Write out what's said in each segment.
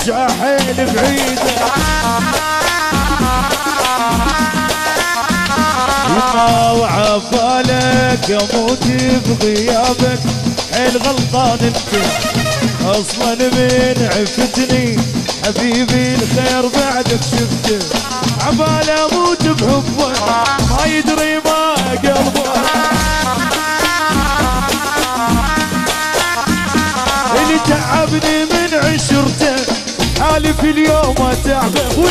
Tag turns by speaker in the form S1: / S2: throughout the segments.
S1: والرجعة حيل بعيدة. يما وعبالك اموت بغيابك، حيل غلطان انت اصلا من عفتني، حبيبي الخير بعدك شفته، عبال اموت بحبك ما يدري ما قلبك. اللي تعبني من عشرته حالي في اليوم اتعبه.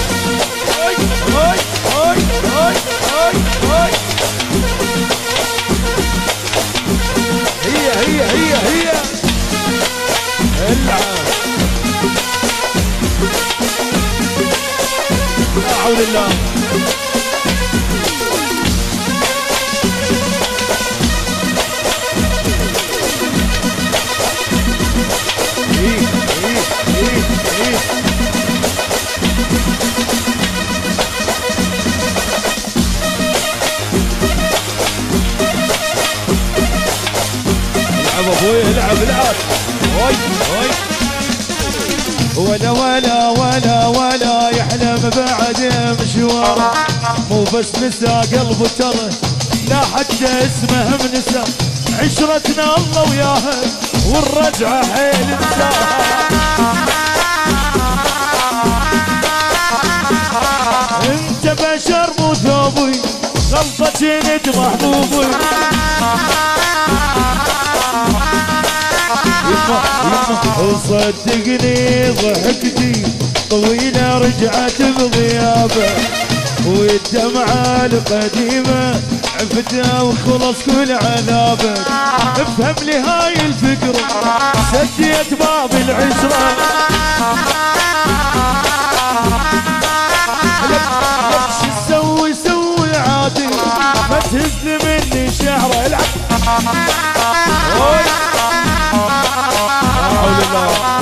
S1: هي العب لا حول الله. العب ابوي العب العب. ولا ولا ولا ولا يحلم بعد مشوار، مو بس نسى قلبه ترى لا حتى اسمه منسى، عشرتنا الله وياها والرجعة حيل نساها. انت بشر مو ثوبي غلطة جنت محبوبي. وصدقني ضحكتي طويلة رجعت بغيابه، والدمعة القديمة عفتها وخلص كل عذابه. افهم لي هاي الفكرة سديت باب العشرة، لك شو سوي عادي ما تهز مني شعره. العب لا حول الله.